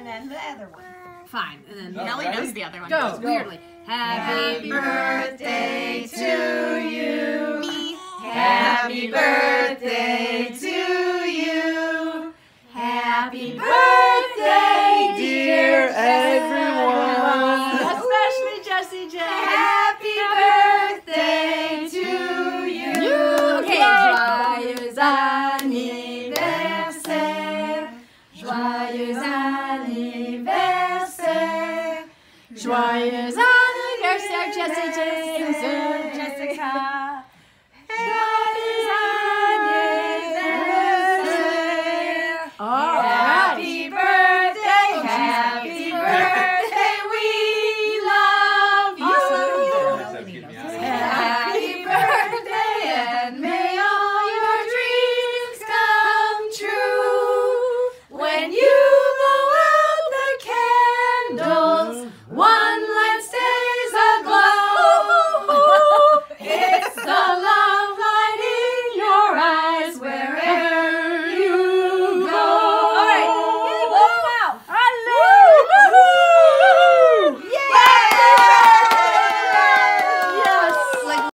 and then the other one. Fine. And then Nellie knows the other one. Go. Weirdly. Happy birthday to you. Me. Happy birthday to you. Happy birthday, dear everyone. Especially Jessie J. Happy birthday to you. Okay. Joyeux anniversaire. Joyeux anniversaire. Joyeux anniversaire, Jessie James.